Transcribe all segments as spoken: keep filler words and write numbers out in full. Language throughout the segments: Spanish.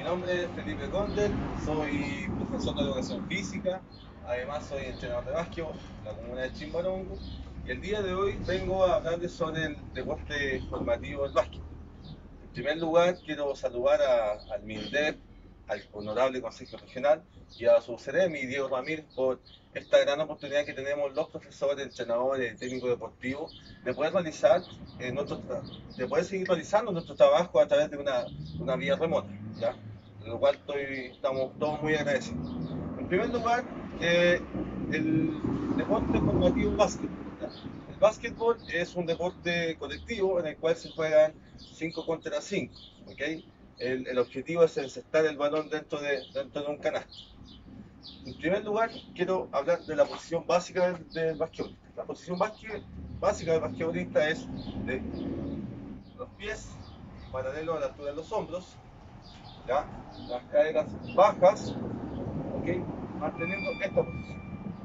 nombre es Felipe Condel, soy profesor de educación física, además soy entrenador de básquetbol en la comuna de Chimbarongo y el día de hoy vengo a hablarles sobre el deporte formativo del básquetbol. En primer lugar, quiero saludar a- al MINDEP, al Honorable Consejo Regional y a su Ceremi, Diego Ramírez, por esta gran oportunidad que tenemos los profesores, entrenadores, técnicos deportivos, de poder realizar eh, nuestro de poder seguir realizando nuestro trabajo a través de una, una vía remota, ¿ya? De lo cual estoy, estamos todos muy agradecidos. En primer lugar, eh, el deporte formativo básquetbol. ¿Ya? El básquetbol es un deporte colectivo en el cual se juegan cinco contra cinco. ¿Okay? El, el, objetivo es encestar el balón dentro de, dentro de un canasto. En primer lugar, quiero hablar de la posición básica del, del basquetbolista. La posición básica del basquetbolista es de los pies paralelos a la altura de los hombros, ¿ya? Las caderas bajas, ¿okay? Manteniendo esta posición.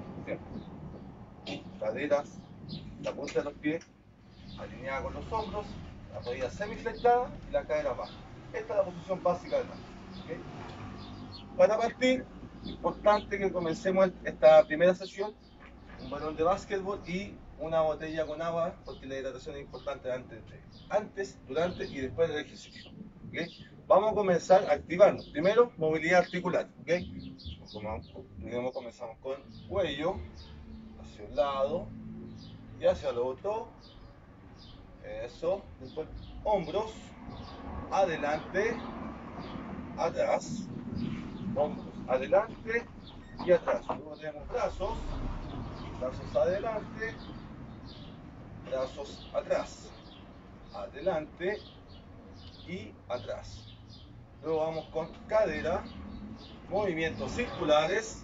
¿Sí? Caderas, la punta de los pies alineada con los hombros, la rodilla semiflectada y la cadera baja. Esta es la posición básica del básquet. ¿Okay? Para partir, importante que comencemos esta primera sesión, un balón de básquetbol y una botella con agua, porque la hidratación es importante antes, de, antes durante y después del ejercicio. ¿Okay? Vamos a comenzar a activarnos. Primero, movilidad articular. ¿Okay? Primero comenzamos con cuello, hacia un lado y hacia el otro. Eso. Después, hombros, adelante, atrás, hombros, adelante y atrás. Luego tenemos brazos, brazos adelante, brazos atrás, adelante y atrás. Luego vamos con cadera, movimientos circulares.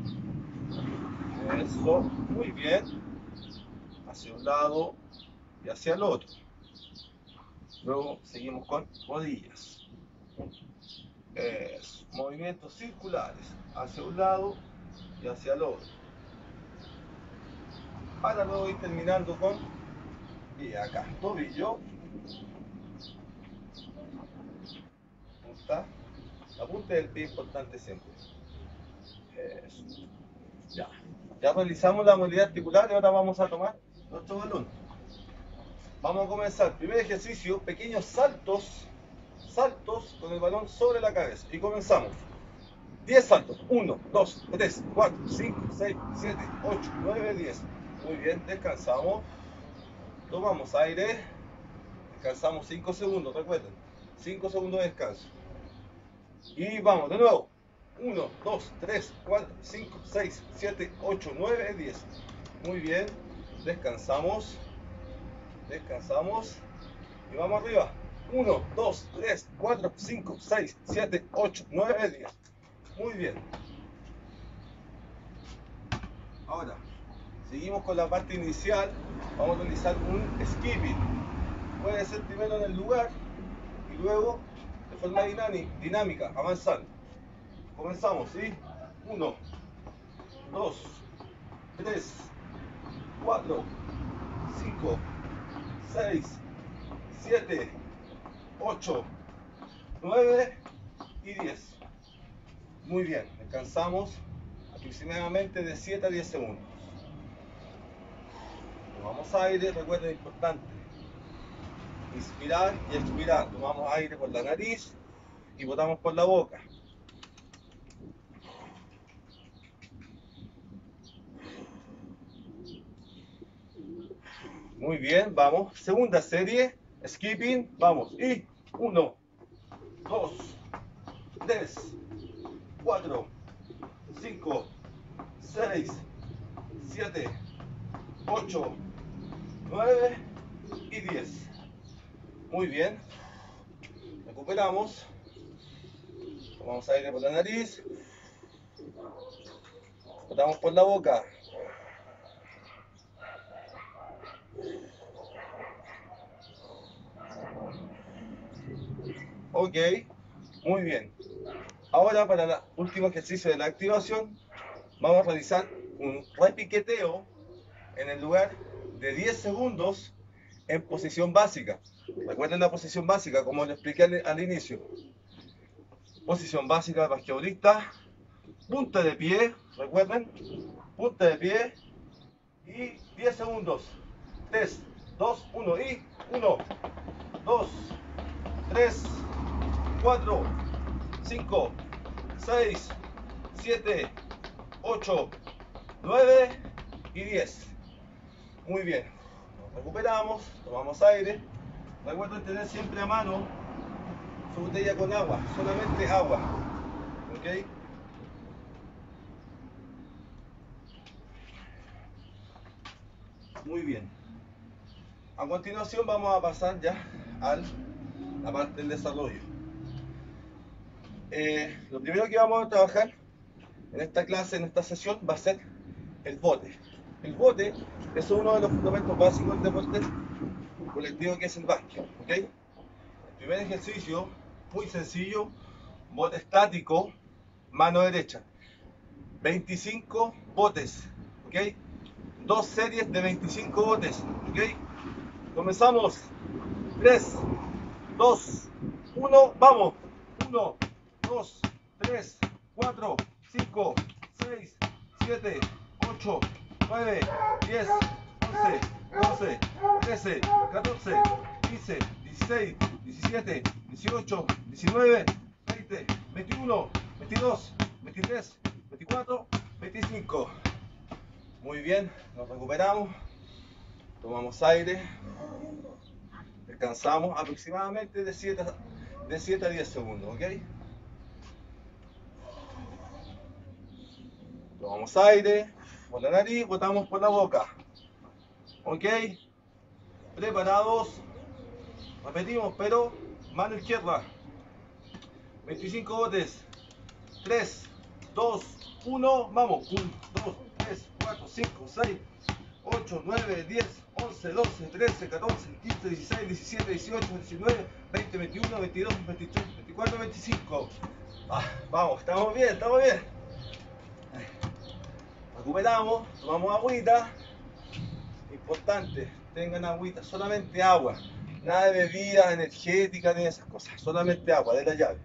Eso, muy bien. Hacia un lado y hacia el otro. Luego seguimos con rodillas. Eso, movimientos circulares hacia un lado y hacia el otro. Para luego ir terminando con, y acá, tobillo, punta, la punta del pie importante siempre. Eso. Ya. Ya realizamos la movilidad articular y ahora vamos a tomar nuestro balón. Vamos a comenzar. Primer ejercicio, pequeños saltos, saltos con el balón sobre la cabeza. Y comenzamos. diez saltos. uno, dos, tres, cuatro, cinco, seis, siete, ocho, nueve, diez. Muy bien, descansamos. Tomamos aire. Descansamos cinco segundos, recuerden. cinco segundos de descanso. Y vamos, de nuevo. uno, dos, tres, cuatro, cinco, seis, siete, ocho, nueve, diez. Muy bien. Descansamos. Descansamos. Y vamos arriba. uno, dos, tres, cuatro, cinco, seis, siete, ocho, nueve, diez. Muy bien. Ahora, seguimos con la parte inicial. Vamos a realizar un skipping. Puede ser primero en el lugar y luego de forma dinámica, avanzando. Comenzamos, ¿sí? uno, dos, tres, cuatro, cinco, seis, siete, ocho, nueve y diez. Muy bien, descansamos aproximadamente de siete a diez segundos. Tomamos aire, recuerden, importante. Inspirar y expirar. Tomamos aire por la nariz y botamos por la boca. Muy bien, vamos. Segunda serie, skipping, vamos. Y uno, dos, tres, cuatro, cinco, seis, siete, ocho, nueve y diez. Muy bien. Recuperamos. Tomamos aire por la nariz. Botamos por la boca. Ok, muy bien. Ahora para el último ejercicio de la activación, vamos a realizar un repiqueteo en el lugar de diez segundos en posición básica. Recuerden la posición básica, como lo expliqué al, al inicio. Posición básica de basquetbolista. Punta de pie, recuerden. Punta de pie. Y diez segundos. tres, dos, uno y uno, dos, tres, cuatro, cinco, seis, siete, ocho, nueve y diez. Muy bien. Nos recuperamos, tomamos aire. Recuerden tener siempre a mano su botella con agua, solamente agua. ¿Ok? Muy bien. A continuación vamos a pasar ya a la parte del desarrollo. Eh, lo primero que vamos a trabajar en esta clase, en esta sesión, va a ser el bote. El bote es uno de los fundamentos básicos del deporte colectivo que es el básquet. ¿Okay? El primer ejercicio, muy sencillo, bote estático, mano derecha. veinticinco botes. ¿Okay? Dos series de veinticinco botes. ¿Okay? Comenzamos. tres, dos, uno, vamos. uno, dos, tres, cuatro, cinco, seis, siete, ocho, nueve, diez, once, doce, trece, catorce, quince, dieciséis, diecisiete, dieciocho, diecinueve, veinte, veintiuno, veintidós, veintitrés, veinticuatro, veinticinco. Muy bien, nos recuperamos, tomamos aire, descansamos aproximadamente de siete, de siete a diez segundos, ¿ok? Tomamos aire por la nariz, botamos por la boca, ¿ok? Preparados, repetimos, pero mano izquierda, veinticinco botes, tres, dos, uno, vamos, uno, dos, tres, cuatro, cinco, seis, ocho, nueve, diez, once, doce, trece, catorce, quince, dieciséis, diecisiete, dieciocho, diecinueve, veinte, veintiuno, veintidós, veintitrés, veinticuatro, veinticinco. Ah, vamos, estamos bien, estamos bien. Recuperamos, tomamos agüita. Importante, tengan agüita, solamente agua. Nada de bebidas energéticas ni esas cosas, solamente agua de la llave.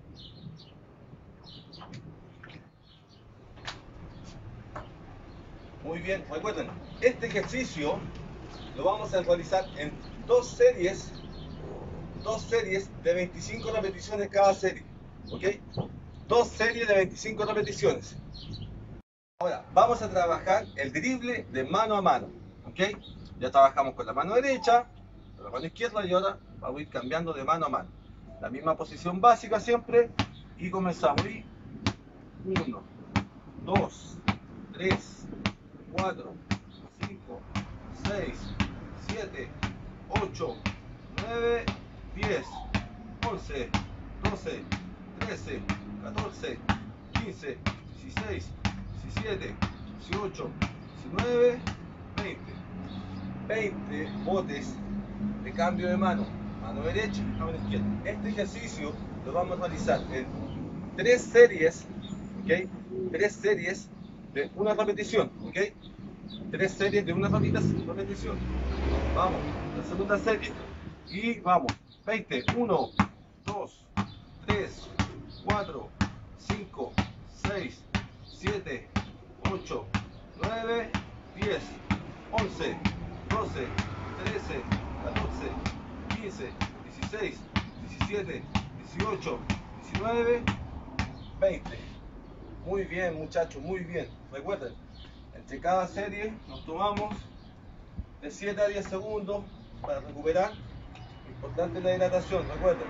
Muy bien, recuerden, este ejercicio lo vamos a realizar en dos series, dos series de veinticinco repeticiones cada serie, ¿ok? Dos series de veinticinco repeticiones. Ahora, vamos a trabajar el drible de mano a mano, ¿ok? Ya trabajamos con la mano derecha, con la mano izquierda y ahora vamos a ir cambiando de mano a mano. La misma posición básica siempre y comenzamos. Y uno, dos, tres, cuatro, cinco, seis, siete, ocho, nueve, diez, once, doce, trece, catorce, quince, dieciséis, diecisiete, dieciocho, diecinueve, veinte. veinte botes de cambio de mano, mano derecha y mano izquierda. Este ejercicio lo vamos a realizar en tres series, ¿ok? Tres series de una repetición, ¿ok? Tres series de una repetición. Vamos, la segunda serie. Y vamos, veinte, uno, dos, tres, cuatro, cinco, seis, siete, ocho, nueve, diez, once, doce, trece, catorce, quince, dieciséis, diecisiete, dieciocho, diecinueve, veinte. Muy bien, muchachos, muy bien. Recuerden, entre cada serie nos tomamos de siete a diez segundos para recuperar. Importante la hidratación, recuerden.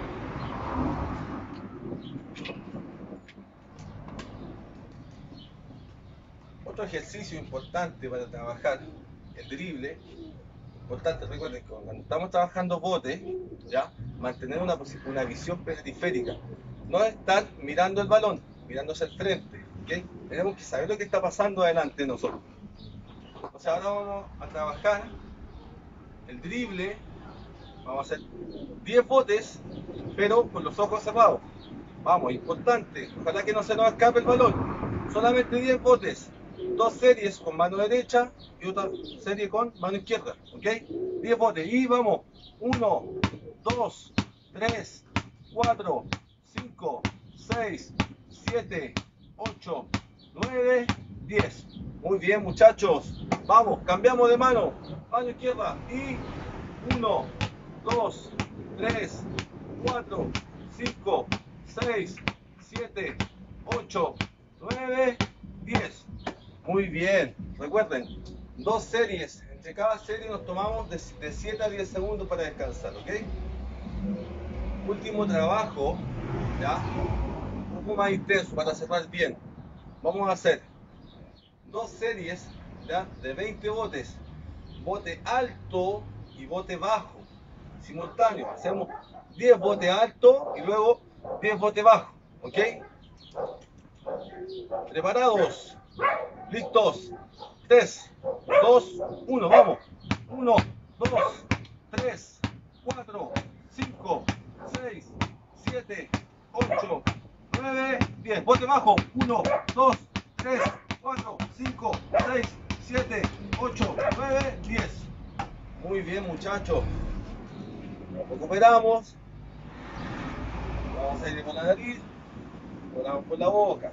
Otro ejercicio importante para trabajar el drible, importante, recuerden que cuando estamos trabajando bote, ya, mantener una, una visión periférica. No estar mirando el balón, mirándose al frente, ¿okay? Tenemos que saber lo que está pasando adelante de nosotros. Entonces ahora vamos a trabajar el drible, vamos a hacer diez botes, pero con los ojos cerrados. Vamos, importante, ojalá que no se nos escape el balón. Solamente diez botes, dos series con mano derecha y otra serie con mano izquierda, ¿ok? diez botes y vamos, uno, dos, tres, cuatro, cinco, seis, siete, ocho, nueve, diez. Muy bien, muchachos. Vamos, cambiamos de mano. Mano izquierda. Y uno, dos, tres, cuatro, cinco, seis, siete, ocho, nueve, diez. Muy bien. Recuerden, dos series. Entre cada serie nos tomamos de, de siete a diez segundos para descansar, ¿ok? Último trabajo, ¿ya? Un poco más intenso para cerrar bien. Vamos a hacer dos series, ¿ya? De veinte botes. Bote alto y bote bajo. Simultáneo. Hacemos diez botes altos y luego diez botes bajos, ¿ok? Preparados. Listos. tres, dos, uno. Vamos. uno, dos, tres, cuatro, cinco, seis, siete, ocho, nueve, diez. Bote bajo. uno, dos, tres, cuatro, cinco, seis, siete, ocho, nueve, diez. Muy bien, muchachos. Nos recuperamos. Vamos a ir con la nariz. Volamos por la boca.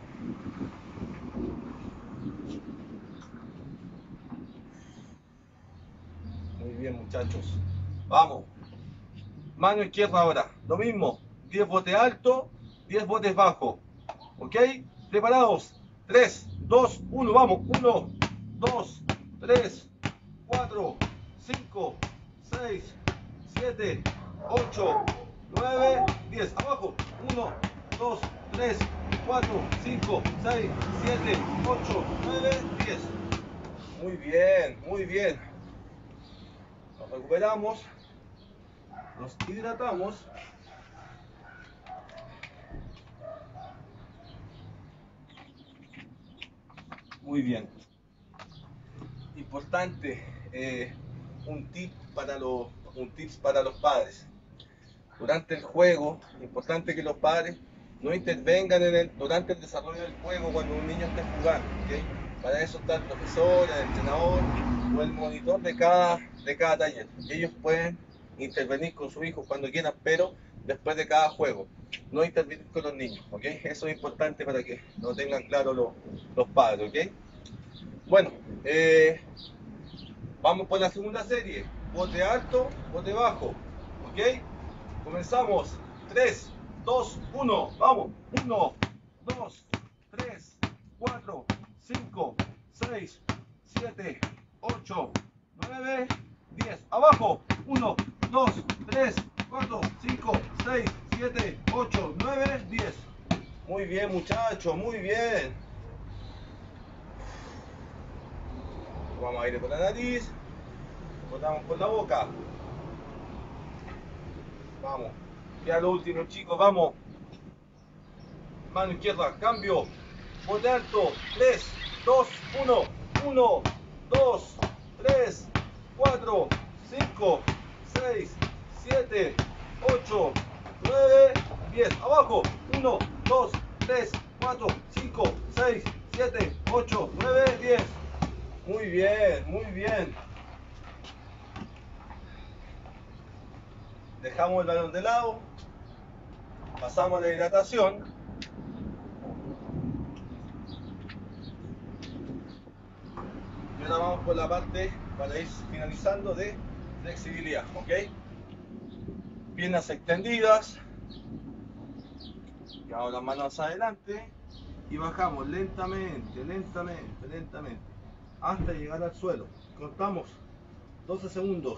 Muy bien, muchachos. Vamos. Mano izquierda ahora. Lo mismo. diez botes altos, diez botes bajos. ¿Ok? Preparados. tres, dos, uno. Vamos. uno, dos, tres, cuatro, cinco, seis, siete, ocho, nueve, diez. Abajo. uno, dos, tres, cuatro, cinco, seis, siete, ocho, nueve, diez. Muy bien, muy bien. Nos recuperamos. Nos hidratamos. Muy bien. Importante, eh, un tip para los, un tips para los padres. Durante el juego, importante que los padres no intervengan en el, durante el desarrollo del juego cuando un niño esté jugando, ¿okay? Para eso está el profesor, el entrenador o el monitor de cada, de cada taller. Ellos pueden intervenir con sus hijos cuando quieran, pero después de cada juego. No intervenir con los niños, ¿ok? Eso es importante para que lo tengan claro los, los padres, ¿ok? Bueno, eh, vamos por la segunda serie. Bote alto, bote bajo, ¿ok? Comenzamos. tres, dos, uno. Vamos. uno, dos, tres, cuatro, cinco, seis, siete, ocho, nueve, diez. Abajo. uno, dos, tres, cuatro, cinco, seis, siete, ocho, nueve, diez. Muy bien, muchachos. Muy bien. Vamos a ir por la nariz. Botamos por la boca. Vamos. Ya lo último, chicos. Vamos. Mano izquierda. Cambio. Bote alto. tres, dos, uno. uno, dos, tres, cuatro, cinco, seis, siete, ocho, nueve, diez. Abajo. uno, dos, tres, cuatro, cinco, seis, siete, ocho, nueve, diez. Muy bien, muy bien. Dejamos el balón de lado. Pasamos a la hidratación. Y ahora vamos por la parte para ir finalizando de flexibilidad, ¿ok? Piernas extendidas. Llevamos las manos adelante y bajamos lentamente, lentamente, lentamente hasta llegar al suelo. Contamos doce segundos.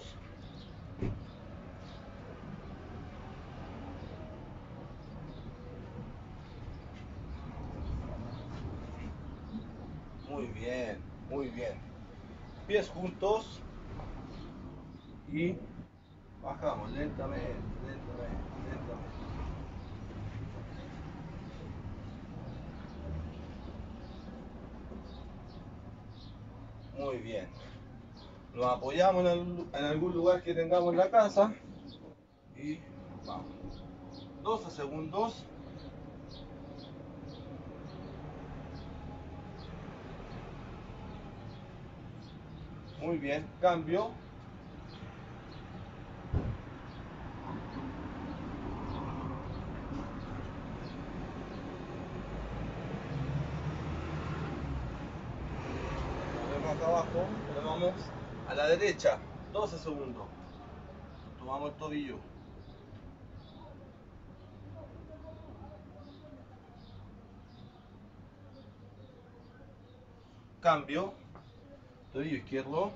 Muy bien, muy bien. Pies juntos y bajamos lentamente, lentamente, lentamente. Muy bien. Nos apoyamos en, en algún lugar que tengamos en la casa y vamos. doce segundos. Muy bien, cambio. acá abajo, pero vamos a la derecha, doce segundos. Tomamos el tobillo. Cambio, tobillo izquierdo.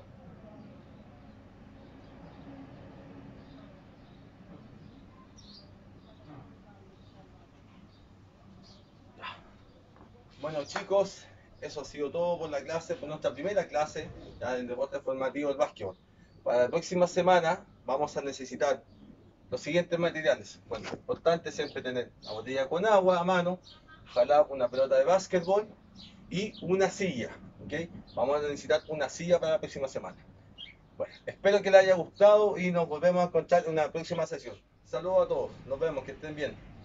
Bueno chicos, eso ha sido todo por la clase, por nuestra primera clase ya del deporte formativo del básquetbol. Para la próxima semana vamos a necesitar los siguientes materiales. Bueno, importante siempre tener la botella con agua a mano, ojalá una pelota de básquetbol y una silla, ¿ok? Vamos a necesitar una silla para la próxima semana. Bueno, espero que les haya gustado y nos volvemos a encontrar en una próxima sesión. Saludos a todos, nos vemos, que estén bien.